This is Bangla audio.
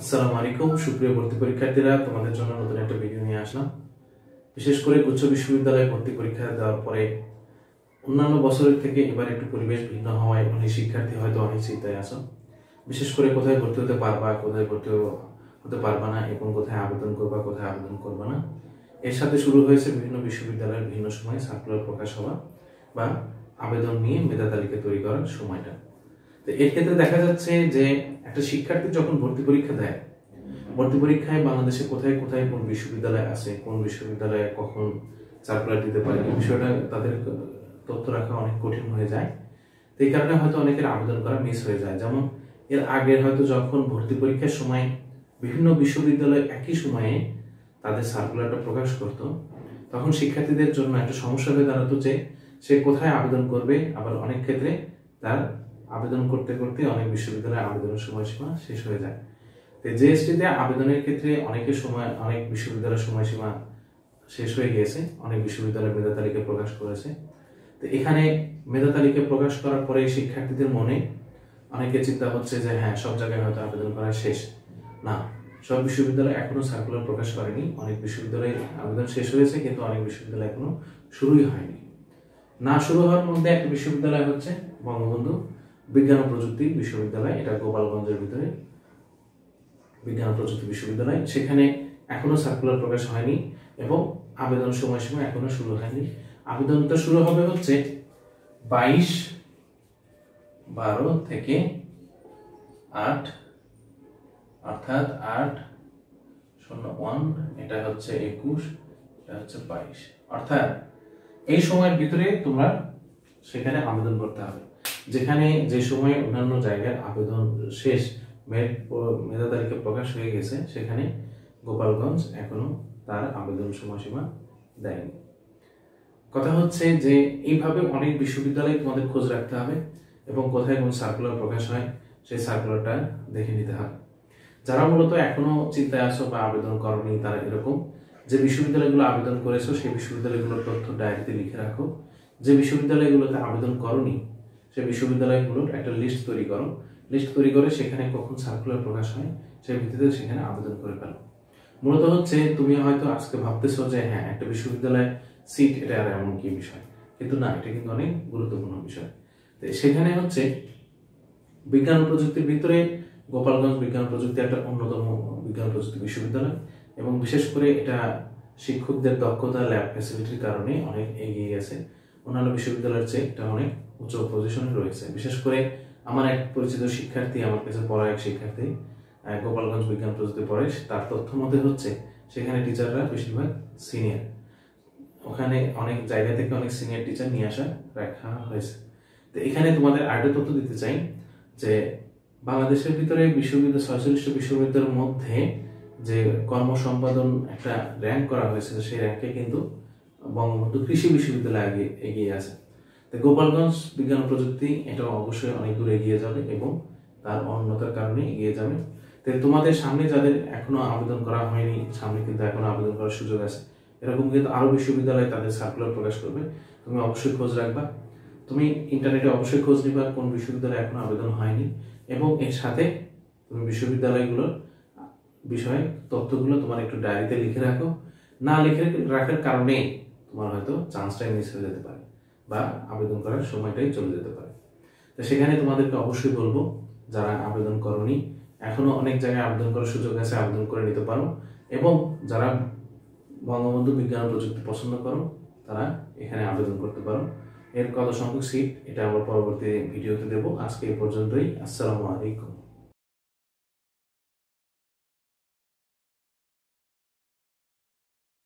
আসসালামু আলাইকুম সুপ্রিয় ভর্তি পরীক্ষার্থীরা, তোমাদের জন্য নতুন একটা ভিডিও নিয়ে আসলাম। বিশেষ করে উচ্চ বিশ্ববিদ্যালয়ে ভর্তি পরীক্ষা দেওয়ার পরে অন্যান্য বছরের থেকে এবার একটু পরিবেশ ভিন্ন হওয়ায় অনেক শিক্ষার্থী হয়তো অনেক চিন্তায় আছো। বিশেষ করে কোথায় ভর্তি হতে পারবা, কোথায় ভর্তি হতে পারবা না, এবং কোথায় আবেদন করবা, কোথায় আবেদন করবা না। এর সাথে শুরু হয়েছে বিভিন্ন বিশ্ববিদ্যালয়ের বিভিন্ন সময় সার্কুলার প্রকাশ হওয়া বা আবেদন নিয়ে মেধা তালিকা তৈরি করার সময়টা। তো এর ক্ষেত্রে দেখা যাচ্ছে যে একটা শিক্ষার্থী যখন ভর্তি পরীক্ষা দেয়, ভর্তি পরীক্ষায় বাংলাদেশে কোথায় কোথায় কোন বিশ্ববিদ্যালয় আছে, কোন বিশ্ববিদ্যালয়ে কখন সার্কুলার দিতে পারে, এই বিষয়টা তাদের তথ্য রাখা অনেক কঠিন হয়ে যায়। তো এই কারণে হয়তো অনেকের আবেদন করা মিস হয়ে যায়। যেমন এর আগে হয়তো যখন ভর্তি পরীক্ষার সময় বিভিন্ন বিশ্ববিদ্যালয় একই সময়ে তাদের সার্কুলারটা প্রকাশ করত, তখন শিক্ষার্থীদের জন্য একটা সমস্যা হয়ে দাঁড়াতো যে সে কোথায় আবেদন করবে। আবার অনেক ক্ষেত্রে তার আবেদন করতে করতে অনেক বিশ্ববিদ্যালয়ে আবেদনের সময়সীমা শেষ হয়ে যায়। তো জিএসটিতে আবেদনের ক্ষেত্রে অনেক বিশ্ববিদ্যালয়ের সময়সীমা শেষ হয়ে গিয়েছে, অনেক বিশ্ববিদ্যালয় মেধা তালিকা প্রকাশ করেছে। তো এখানে মেধা তালিকা প্রকাশ করার পরে শিক্ষার্থীদের মনে অনেকে চিন্তা হচ্ছে যে হ্যাঁ, সব জায়গায় হয়তো আবেদন করা শেষ। না, সব বিশ্ববিদ্যালয় এখনো সার্কুলার প্রকাশ করেনি। অনেক বিশ্ববিদ্যালয়ে আবেদন শেষ হয়েছে, কিন্তু অনেক বিশ্ববিদ্যালয় এখনো শুরুই হয়নি। না শুরু হওয়ার মধ্যে একটা বিশ্ববিদ্যালয় হচ্ছে বঙ্গবন্ধু বিজ্ঞান ও প্রযুক্তি বিশ্ববিদ্যালয়। এটা গোপালগঞ্জের ভিতরে বিজ্ঞান ও প্রযুক্তি বিশ্ববিদ্যালয়। সেখানে এখনো সার্কুলার প্রকাশ হয়নি এবং আবেদন সময়সীমা এখনো শুরু হয়নি। আবেদনটা শুরু হবে হচ্ছে 22/12 থেকে 8, অর্থাৎ 8/01, এটা হচ্ছে 21, এটা হচ্ছে 22, অর্থাৎ এই সময়ের ভিতরে তোমরা সেখানে আবেদন করতে হবে। যেখানে যে সময় অন্যান্য জায়গায় আবেদন শেষ, মেধা তালিকা প্রকাশ হয়ে গেছে, সেখানে গোপালগঞ্জ এখনো তার আবেদন সময়সীমা দেয়নি। কথা হচ্ছে যে এইভাবে অনেক বিশ্ববিদ্যালয়ে তোমাদের খোঁজ রাখতে হবে এবং কোথায় কোন সার্কুলার প্রকাশ হয় সেই সার্কুলারটা দেখে নিতে হবে। যারা মূলত এখনো চিন্তায় আছো বা আবেদন করনি, তারা এরকম যে বিশ্ববিদ্যালয়গুলো আবেদন করেছো সেই বিশ্ববিদ্যালয়গুলোর তথ্য ডায়েরিতে লিখে রাখো। যে বিশ্ববিদ্যালয়গুলোতে আবেদন করনি সেই বিশ্ববিদ্যালয়গুলোর একটা লিস্ট তৈরি করো। লিস্ট তৈরি করে সেখানে কখন সার্কুলার প্রকাশ হয় সেই ভিত্তিতে সেখানে আবেদন করে ফেলো। মূলত হচ্ছে তুমি হয়তো আজকে ভাবতেছো যে হ্যাঁ, একটা বিশ্ববিদ্যালয়ে সিট এটা আর এমন কি বিষয়, কিন্তু না, এটা কিন্তু অনেক গুরুত্বপূর্ণ বিষয়। তো সেখানে হচ্ছে বিজ্ঞান ও প্রযুক্তির ভিতরে গোপালগঞ্জ বিজ্ঞান ও প্রযুক্তি একটা অন্যতম বিজ্ঞান ও প্রযুক্তি বিশ্ববিদ্যালয়, এবং বিশেষ করে এটা শিক্ষকদের দক্ষতা, ল্যাব ফ্যাসিলিটির কারণে অনেক এগিয়ে গেছে। অন্যান্য বিশ্ববিদ্যালয়ের চেয়ে এটা অনেক উচ্চ পজিশনে রয়েছে। বিশেষ করে আমার এক পরিচিত শিক্ষার্থী, আমার কাছে পড়া এক শিক্ষার্থী গোপালগঞ্জ বিজ্ঞান প্রযুক্তি পড়ে, তার তথ্য মতে হচ্ছে সেখানে টিচাররা বেশিরভাগ সিনিয়র। ওখানে অনেক জায়গা থেকে অনেক সিনিয়র টিচার নিয়ে আসা রাখা হয়েছে। তো এখানে তোমাদের আরেকটা তথ্য দিতে চাই যে বাংলাদেশের ভিতরে 46টা বিশ্ববিদ্যালয়ের মধ্যে যে কর্ম সম্পাদন একটা র্যাঙ্ক করা হয়েছে, সেই র্যাঙ্কে কিন্তু বঙ্গবন্ধু কৃষি বিশ্ববিদ্যালয় আগে এগিয়ে আছে। তো গোপালগঞ্জ বিজ্ঞান ও প্রযুক্তি এটা অবশ্যই অনেক দূর এগিয়ে যাবে এবং তার অন্যতার কারণে এগিয়ে যাবে। তো তোমাদের সামনে যাদের এখনো আবেদন করা হয়নি, সামনে কিন্তু এখনো আবেদন করার সুযোগ আছে। এরকম কিন্তু আরো বিশ্ববিদ্যালয় তাদের সার্কুলার প্রকাশ করবে, তুমি অবশ্যই খোঁজ রাখবা। তুমি ইন্টারনেটে অবশ্যই খোঁজ নিবা কোন বিশ্ববিদ্যালয়ে এখনো আবেদন হয়নি, এবং এর সাথে তুমি বিশ্ববিদ্যালয়গুলোর বিষয়ে তথ্যগুলো তোমার একটু ডায়েরিতে লিখে রাখো। না লিখে রাখার কারণে তোমার হয়তো চান্সটাই মিস হয়ে যেতে পারে বা আবেদন করার সময়টাই চলে যেতে পারে। তো সেখানে তোমাদেরকে অবশ্যই বলবো, যারা আবেদন করনি, এখনো অনেক জায়গায় আবেদন করার সুযোগ আছে, আবেদন করে নিতে পারো। এবং যারা বঙ্গবন্ধু বিজ্ঞান ও প্রযুক্তি পছন্দ করো, তারা এখানে আবেদন করতে পারো। এর কত সংখ্যক সিট এটা আমরা পরবর্তী ভিডিওতে দেবো। আজকে এই পর্যন্তই। আসসালামু আলাইকুম।